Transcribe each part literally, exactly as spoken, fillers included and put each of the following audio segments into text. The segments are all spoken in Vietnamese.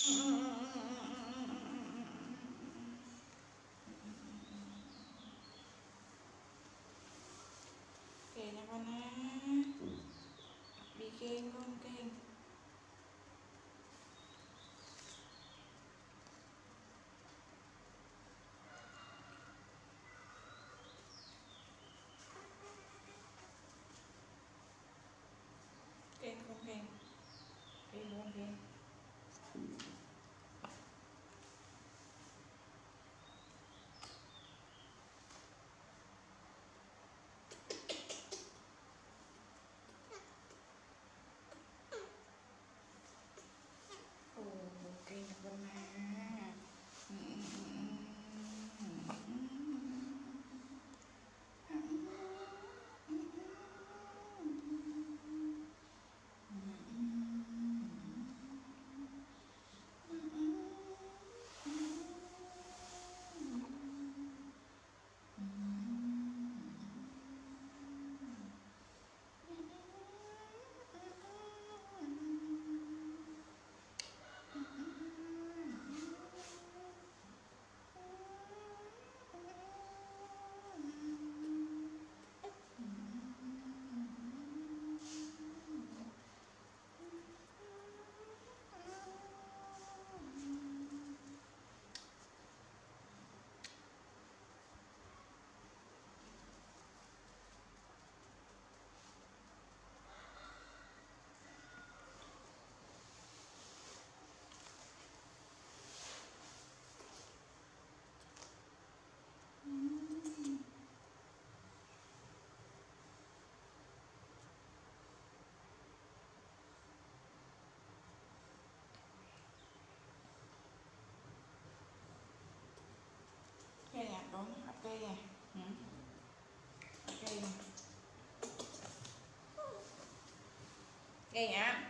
Kệ nha con á. Bị khen con khen. Khen con khen. Khen luôn khen. Ồ, khen con à. Cây nhạc con, hạt cây nè. Ừ. Hạt cây nè. Cây nhạc.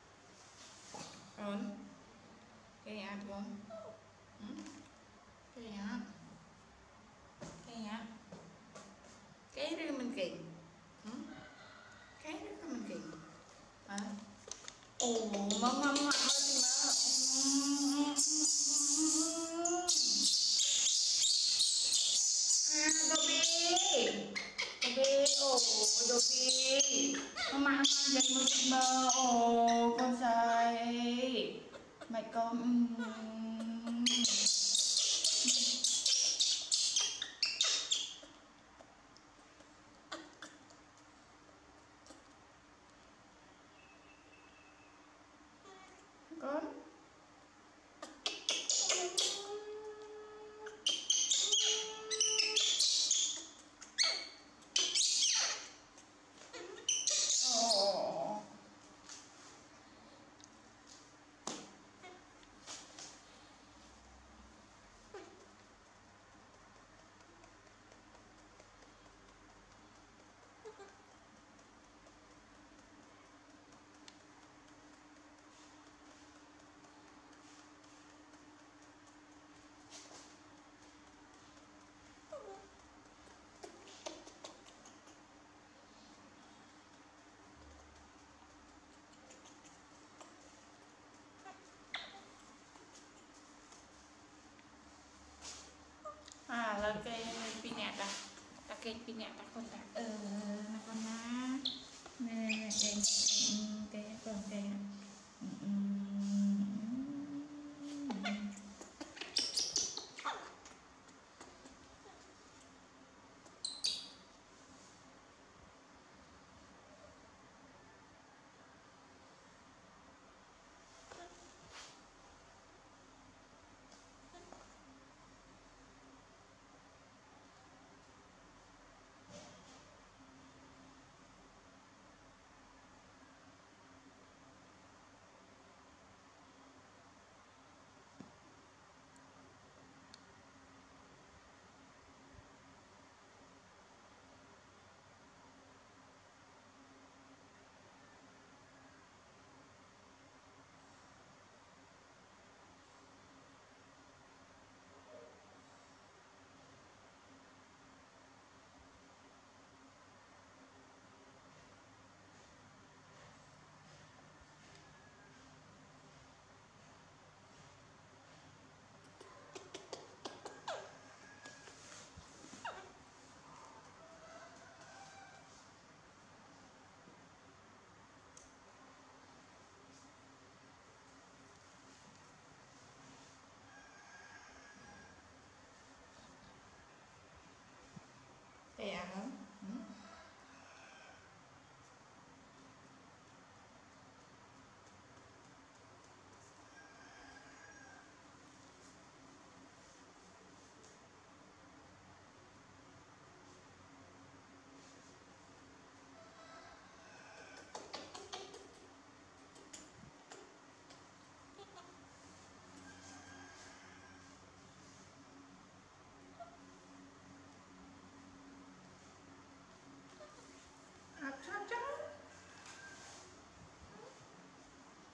Con. Cây nhạc con. Ừ. Cây nhạc. Cây nhạc. Cái đó mình kỳ. Ừ. Cái đó mình kỳ. À. Ồ, mama mama mama. À, Dobby. Dobby, ồ, Dobby. Mama mama dậy một mơ, ồ, con dậy. Mày con. Con.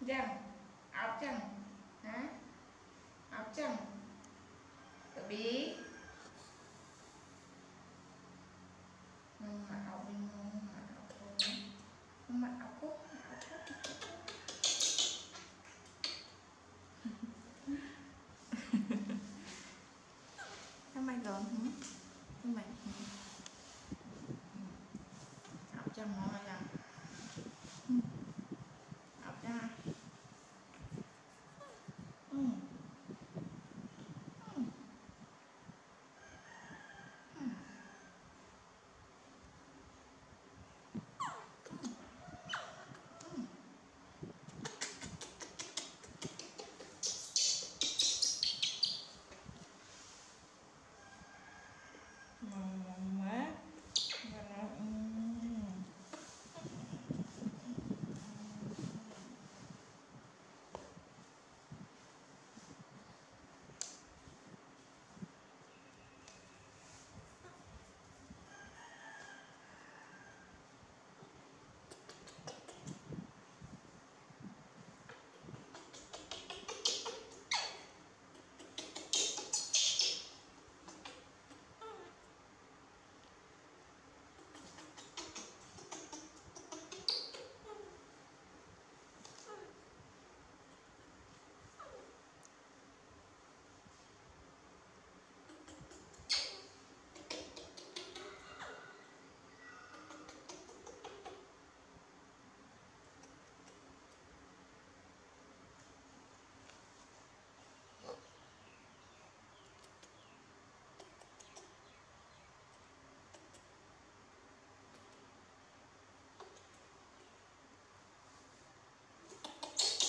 Jangan, out jangan, hah? Out jangan, lebih. Mak aku bingung, mak aku, mak aku, mak aku. Sao mày gờn hả? Sao mày? Out jangan mau jangan. Out jangan. Hmm. Hmm. Hmm. Mama, mana? Hmm.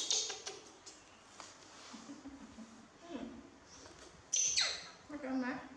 Makan, Mak.